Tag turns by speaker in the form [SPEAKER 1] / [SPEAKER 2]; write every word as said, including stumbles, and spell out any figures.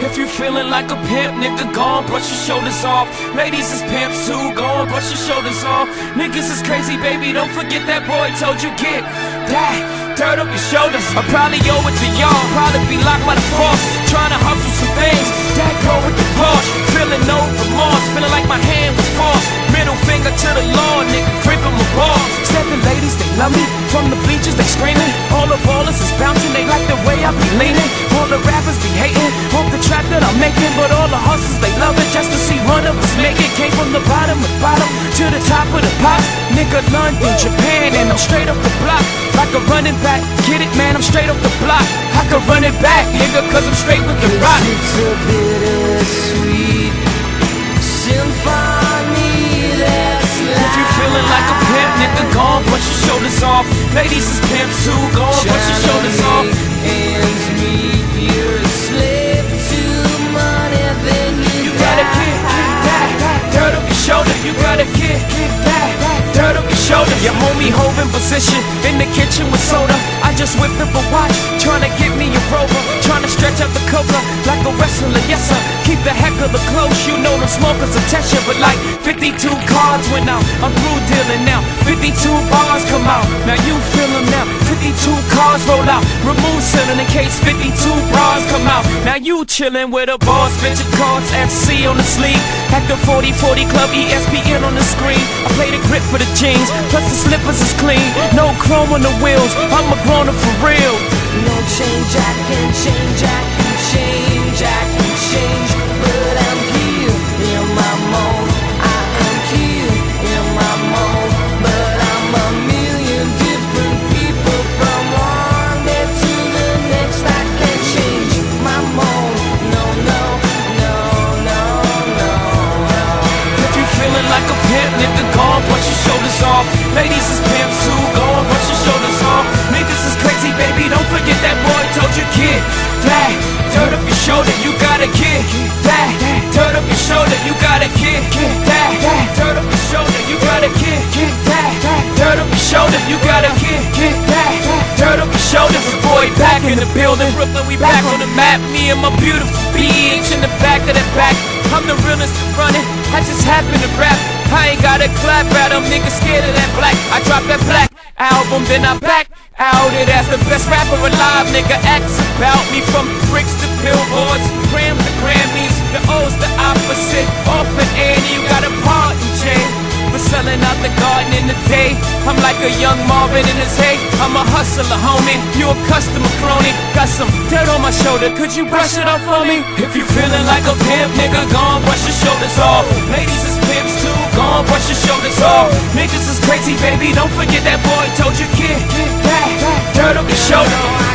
[SPEAKER 1] If you feeling like a pimp, nigga, go on, brush your shoulders off. Ladies is pimps too, go on, brush your shoulders off. Niggas is crazy, baby, don't forget that boy told you get that dirt up your shoulders. I probably owe it to y'all, probably be locked by the force, trying to hustle some things that go with the Porsche. Feeling no remorse, feeling like my hand was forced. Middle finger to the law, nigga, gripping my balls. Stepping ladies, they love me, from the bleachers they screaming. All the ballers is bouncing, they like the way I be leaning. All the rappers be hating, hope the trap that I'm making. But all the hustlers, they love it just to see one of us make it. Came from the bottom of bottom to the top of the pops. Nigga, London, Japan, and I'm straight up the block. Like a running back, get it, man, I'm straight off the block. I could run it back, nigga, cause I'm straight with the rock.
[SPEAKER 2] It's a bittersweet symphony that's life.
[SPEAKER 1] If you feeling like a pimp, nigga, go on, brush your shoulders off. Ladies is pimps too, go on, brush your shoulders off.
[SPEAKER 2] Ends meet, you're a slave to money, then you,
[SPEAKER 1] You
[SPEAKER 2] die.
[SPEAKER 1] gotta get, get that, dirt up your shoulder. You gotta get, get that, dirt up your shoulder. Your homie holding position in the kitchen with soda. I just whipped up a watch, tryna get me a rover, tryna stretch out the cobra like a wrestler, yes sir. Keep the heck of the close, you know them smokers attention. But like fifty-two cards went out, I'm through dealing now. fifty-two bars come out, now you feel them now. fifty-two cards roll out, remove ceiling in case fifty-two bras come out. Now you chillin' with a boss, bitch your cards, F C on the sleeve. At the forty forty club, E S P N on the screen. I play the grip for the jeans, plus the slippers is clean. No chrome on the wheels, I'm a grown up for real.
[SPEAKER 2] No change, I can change, I can change, I can change. But I'm here in my mode, I am here in my mode. But I'm a million different people, from one day to the next. I can't change my mode, no, no, no, no, no, no.
[SPEAKER 1] If you feeling like a pimp, nigga, go on, brush your shoulders off. Ladies is pimps too, go on, brush your shoulders off. Niggas is crazy, baby, don't forget that boy told you get that dirt up your shoulder. You gotta get that dirt up your shoulder. You gotta get that dirt up your shoulder. You gotta get that dirt up your shoulder. You gotta get that dirt up your shoulder. Boy, back in the building, Brooklyn, we back on the map. Me and my beautiful bitch in the back of that back. I'm the realest running, I just happen to rap. I ain't gotta clap at them, niggas scared of that black. I dropped that black album, then I back out it as the best rapper alive. Nigga acts about me, from bricks to billboards, grams to Grammys. The O's the opposite, off and Annie, you got a part in jail for selling out the garden in the day. I'm like a young Marvin in his hay. I'm a hustler, homie, you a customer crony. Got some dirt on my shoulder, could you brush it off for me? If you feeling like a pimp, nigga, go on, brush your shoulders off. Ladies is pimps too, go on, brush your shoulders off. Niggas is crazy, baby, don't forget that boy told you get that dirt up your shoulder.